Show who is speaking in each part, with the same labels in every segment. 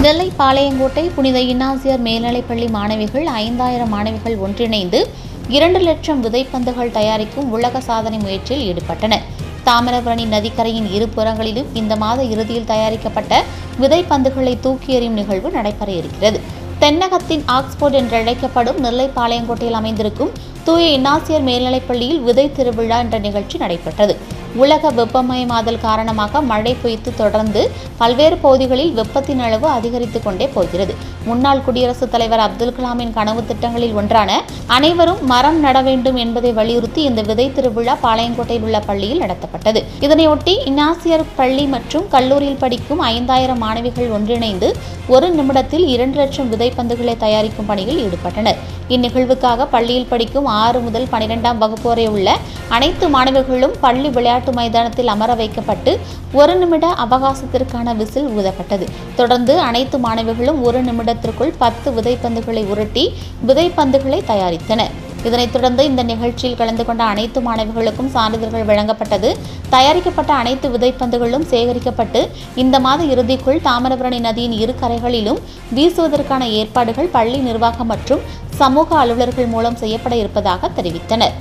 Speaker 1: நெல்லை பாளையங்கோட்டை புனித இன்னாசியார் மேல்நிலைப்பள்ளி மாணவிகள் 5000 மாணவிகள் ஒன்றிணைந்து 2 லட்சம் விதைப்பந்துகள் தயாரிக்கும் உலக சாதனை முயற்சியில் ஈடுபட்டனர். தாமிரபரணி நதிக்கரையின் இருபுறங்களிலும் இந்த மாத இறுதியில் தயாரிக்கப்பட்ட விதைப்பந்துகளை தூக்கி எறியும் நிகழ்வு நடைபெற இருக்கிறது. தென்னகத்தின் ஆக்ஸ்போர்ட் என்றழைக்கப்படும் நெல்லை பாளையங்கோட்டையில் அமைந்திருக்கும் தூய இன்னாசியார் மேல்நிலைப்பள்ளியில் விதை திருவிழா என்ற நிகழ்ச்சி நடைபெற்றது. உலக வெப்பமயமாதல் காரணமாக மழை பொய்த்து தொடர்ந்து பல்வேறு பகுதிகளில் வெப்பத்தின் அளவு அதிகரித்துக் கொண்டே போகிறது. முன்னாள் குடியரசுத் தலைவர் அப்துல் கலாமின் கனவு திட்டங்களில் ஒன்றான அனைவரும் மரம் நட வேண்டும் என்பதை வலியுறுத்தி இந்த விதை திருவிழா பாளையங்கோட்டையில் உள்ள பள்ளியில் நடத்தப்பட்டது. இதனையொட்டி இன்னாசியார் பள்ளி மற்றும் கல்லூரியில் படிக்கும் 5000 மாணவிகள் ஒன்றிணைந்து 1 நிமிடத்தில் 2 லட்சம் விதைப்பந்துகளை தயாரிக்கும் பணியில் ஈடுபட்டனர். இந்நிகழ்வுக்காக பள்ளியில் படிக்கும் 6 முதல் 12ஆம் வகுப்பு வரை உள்ள அனைத்து மாணவர்களும் பள்ளி விளையாட்டு மைதானத்தில் அமர வைக்கப்பட்டு 1 நிமிட அவகாசத்திற்கான விசில் ஊதப்பட்டது. தொடர்ந்து அனைத்து மாணவர்களும் 1 நிமிடத்திற்குள் 10 விதைப்பந்துகளை உருட்டி விதைப்பந்துகளை தயாரித்தனர். இதனைத் தொடர்ந்து இந்த நிகழ்ச்சியில் கலந்து கொண்ட அனைத்து மாணவிகளுக்கும் சான்றிதழ்கள் வழங்கப்பட்டது. தயாரிக்கப்பட்ட அனைத்து விதைப்பந்துகளும் சேகரிக்கப்பட்டு இந்த மாத இறுதிக்குள் தாமிரபரணி நதியின் இரு கரைகளிலும் வீசுவதற்கான ஏற்பாடுகள் பள்ளி நிர்வாகம் மற்றும் சமூக அலுவலர்கள் மூலம் செய்யப்பட இருப்பதாக தெரிவித்தனர்.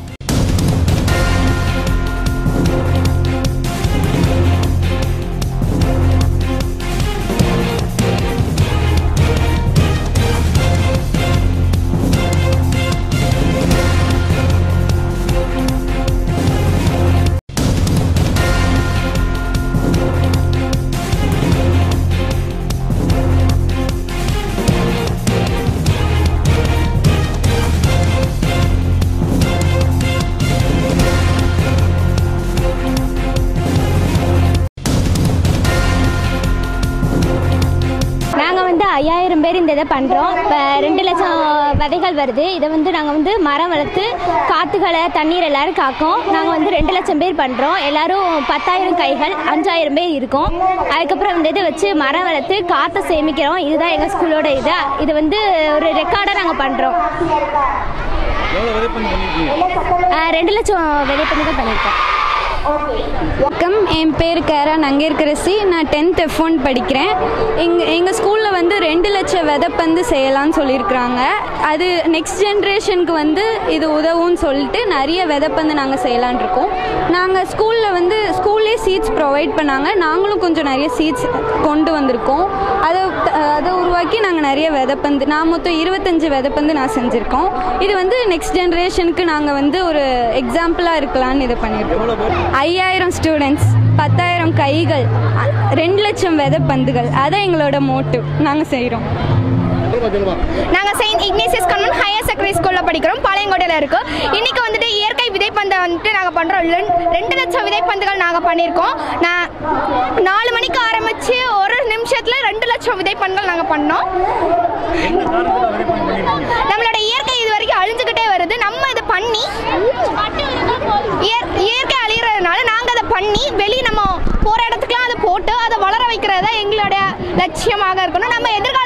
Speaker 2: நாங்கள் 5000 பேர் இந்த இதை பண்ணுறோம். இப்போ 2 லட்சம் விதைகள் வருது. இதை நாங்கள் மரம் வளர்த்து காற்றுகளை தண்ணீர் எல்லோரும் காக்கும். நாங்கள் 2 லட்சம் பேர் பண்ணுறோம். எல்லோரும் 10,000 கைகள் 5000 பேர் இருக்கும். அதுக்கப்புறம் இந்த இதை வச்சு மரம் வளர்த்து காற்றை சேமிக்கிறோம். இதுதான் எங்கள் ஸ்கூலோட இது. இது ஒரு ரெக்கார்டாக நாங்கள் பண்ணுறோம். 2 லட்சம் விதைப்பந்துகள் பண்ணியிருக்கோம்.
Speaker 3: வணக்கம், என் பேர் கேரா நங்கேற்கரசி. நான் 10th F1 படிக்கிறேன். எங்கள் ஸ்கூலில் 2 லட்சம் விதைப்பந்து செய்யலாம்னு சொல்லியிருக்கிறாங்க. அது நெக்ஸ்ட் ஜென்ரேஷனுக்கு இது உதவும்னு சொல்லிட்டு நிறைய விதைப்பந்து நாங்கள் செய்யலான் இருக்கோம். நாங்கள் ஸ்கூல்லே சீட்ஸ் ப்ரொவைட் பண்ணாங்க. நாங்களும் கொஞ்சம் நிறைய சீட்ஸ் கொண்டு வந்திருக்கோம். அதை உருவாக்கி நாங்கள் நிறைய விதைப்பந்து, நான் மொத்தம் 25 விதைப்பந்து நான் செஞ்சுருக்கோம். இது நெக்ஸ்ட் ஜென்ரேஷனுக்கு நாங்கள் ஒரு எக்ஸாம்பிளாக இருக்கலான்னு இதை பண்ணியிருக்கோம். 5000 ஸ்டூடெண்ட்ஸ், 10,000 கைகள், 2 லட்சம் விதைப்பந்துகள், அதான் எங்களோட மோட்டிவ். நாங்கள் செய்கிறோம்.
Speaker 4: நாங்கள் Saint Ignatius convent higher secondary ஸ்கூலில் படிக்கிறோம். பாளையங்கோட்டையில் இருக்கோம். இன்றைக்கி இயற்கை விதைப்பந்தை நாங்கள் பண்ணுறோம். 2 லட்சம் விதைப்பந்துகள் நாங்கள் பண்ணியிருக்கோம். 4 மணிக்கு ஆரம்பித்து 1 நிமிஷத்தில் 2 லட்சம் விதைப்பந்துகள் நாங்கள் பண்ணோம். நம்மளோட இயற்கை இது வரைக்கும் அழிஞ்சுக்கிட்டே வருது. நம்ம இதை பண்ணி இயற்கை அழிகிறதுனால நாங்கள் அதை பண்ணி நம்ம போகிற இடத்துக்குலாம் அதை போட்டு அதை வளர வைக்கிறது தான் எங்களுடைய லட்சியமாக இருக்கணும். நம்ம எதிர்கால